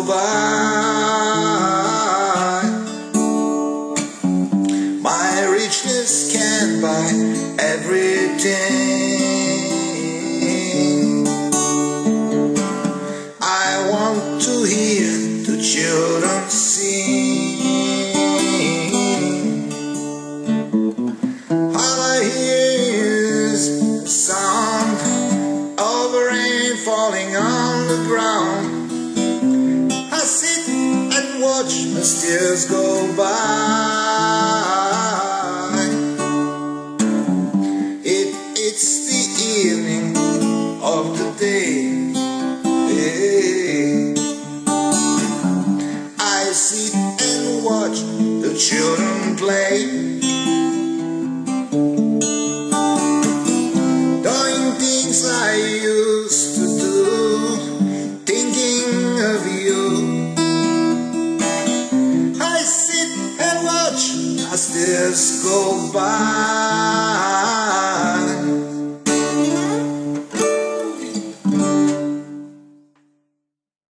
go by. My richness can't buy everything. I want to hear the children sing. All I hear is the sound of rain falling on the ground. I sit and watch the tears go by. It's the evening of the day. I sit and watch the children play, doing things I used to do, thinking of you. I sit and watch as tears go by.